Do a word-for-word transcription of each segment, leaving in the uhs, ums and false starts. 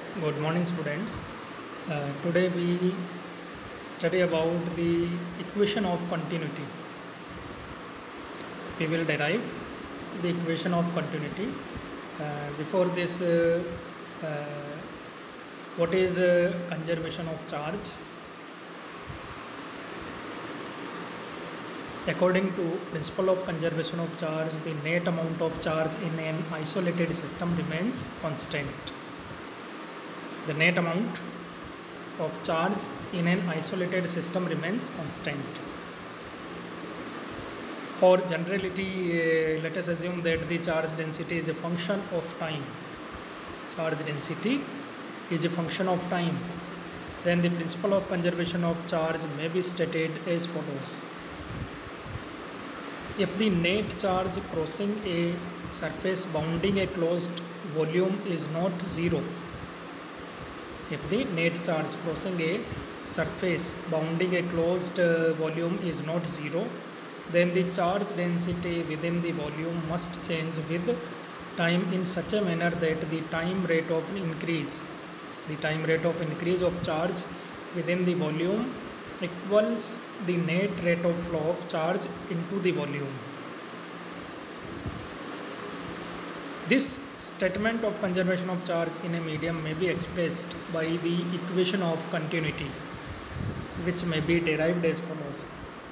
Good morning, students. Uh, today we study about the equation of continuity. We will derive the equation of continuity. Uh, before this, uh, uh, what is uh, conservation of charge? According to principle of conservation of charge, the net amount of charge in an isolated system remains constant. The net amount of charge in an isolated system remains constant. For generality, uh, let us assume that the charge density is a function of time. Charge density is a function of time. Then the principle of conservation of charge may be stated as follows. If the net charge crossing a surface bounding a closed volume is not zero, if the net charge crossing a surface bounding a closed uh, volume is not zero, then the charge density within the volume must change with time in such a manner that the time rate of increase, the time rate of increase of charge within the volume equals the net rate of flow of charge into the volume. This statement of conservation of charge in a medium may be expressed by the equation of continuity, which may be derived as follows.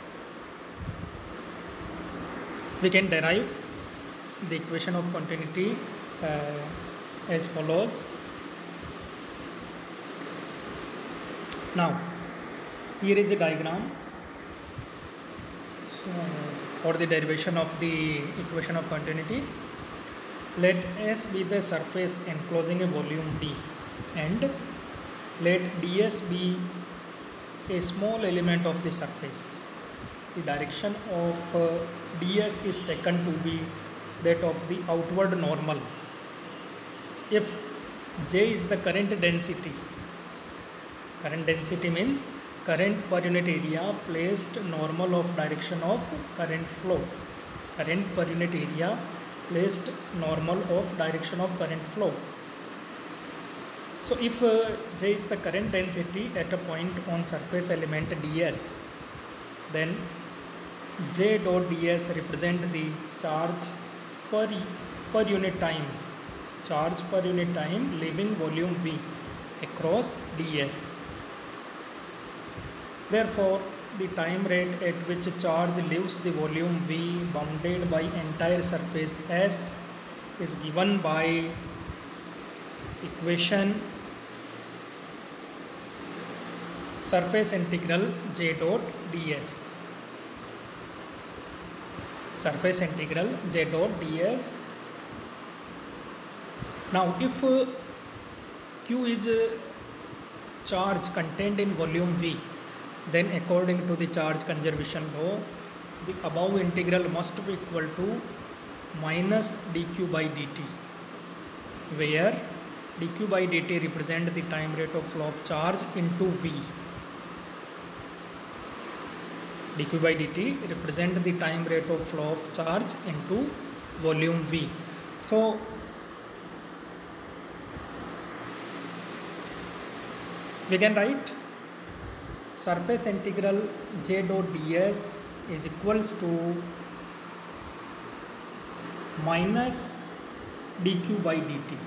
We can derive the equation of continuity uh, as follows. Now, here is a diagram. So, for the derivation of the equation of continuity, let S be the surface enclosing a volume V, and let ds be a small element of the surface. The direction of uh, ds is taken to be that of the outward normal. If J is the current density, current density means current per unit area placed normal of direction of current flow, current per unit area placed normal of direction of current flow. So if uh, J is the current density at a point on surface element ds, then J dot ds represent the charge per, per unit time, charge per unit time leaving volume V across ds. Therefore, the time rate at which charge leaves the volume V bounded by entire surface S is given by equation surface integral J dot ds. Surface integral J dot ds. Now, if uh, Q is uh, charge contained in volume V, then according to the charge conservation law, the above integral must be equal to minus dq by dt, where dq by dt represent the time rate of flow of charge into V. dq by dt represent the time rate of flow of charge into volume V. So, we can write surface integral J dot ds is equals to minus dq by dt.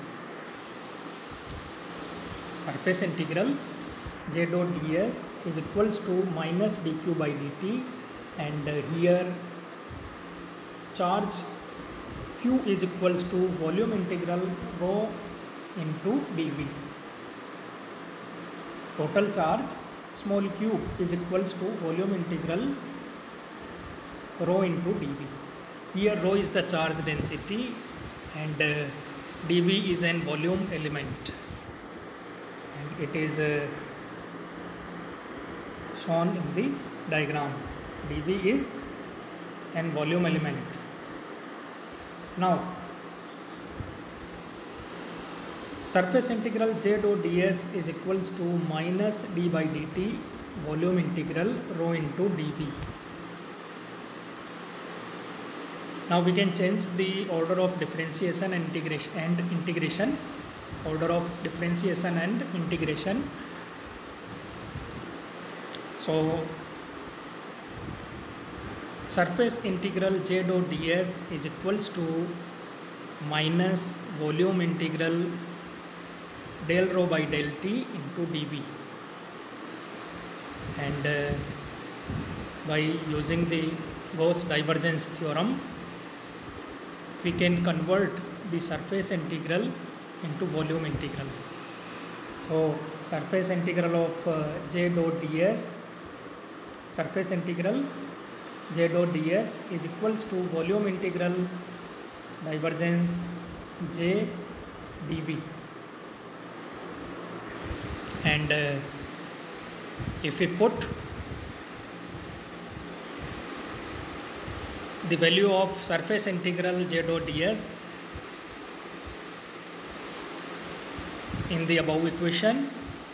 Surface integral J dot ds is equals to minus dq by dt, and uh, here charge q is equals to volume integral rho into dv. Total charge small q is equals to volume integral rho into dv. Here rho is the charge density and uh, dv is an volume element, and it is uh, shown in the diagram. dv is an volume element. Now, surface integral J dot ds is equals to minus d by dt volume integral rho into dv. Now we can change the order of differentiation and integration and integration order of differentiation and integration. So surface integral j dot ds is equals to minus volume integral del rho by del t into dv, and uh, by using the Gauss divergence theorem we can convert the surface integral into volume integral. So surface integral of uh, j dot ds, surface integral j dot ds is equals to volume integral divergence j dv, and uh, if we put the value of surface integral j dot ds in the above equation,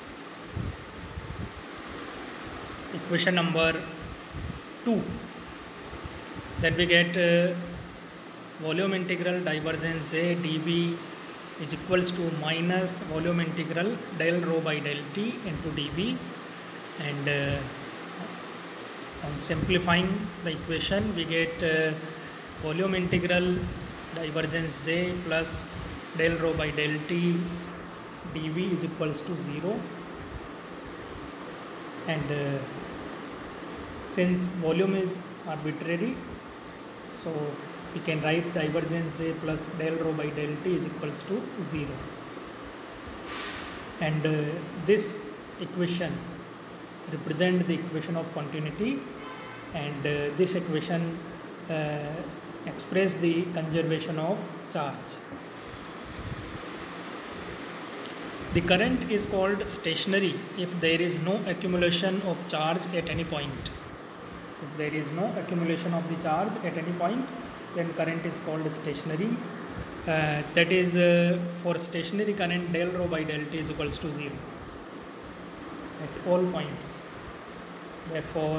equation number two, then we get uh, volume integral divergence j dv is equals to minus volume integral del rho by del t into dv, and uh, on simplifying the equation we get uh, volume integral divergence j plus del rho by del t dv is equals to zero, and uh, since volume is arbitrary, so we can write divergence j plus del rho by del t is equals to zero, and uh, this equation represent the equation of continuity, and uh, this equation uh, express the conservation of charge. The current is called stationary if there is no accumulation of charge at any point. If there is no accumulation of the charge at any point, then current is called stationary. Uh, that is uh, for stationary current del rho by del t is equals to zero at all points. Therefore,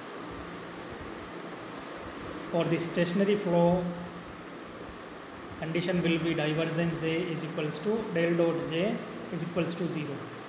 for the stationary flow, condition will be divergence j is equals to del dot j is equals to zero.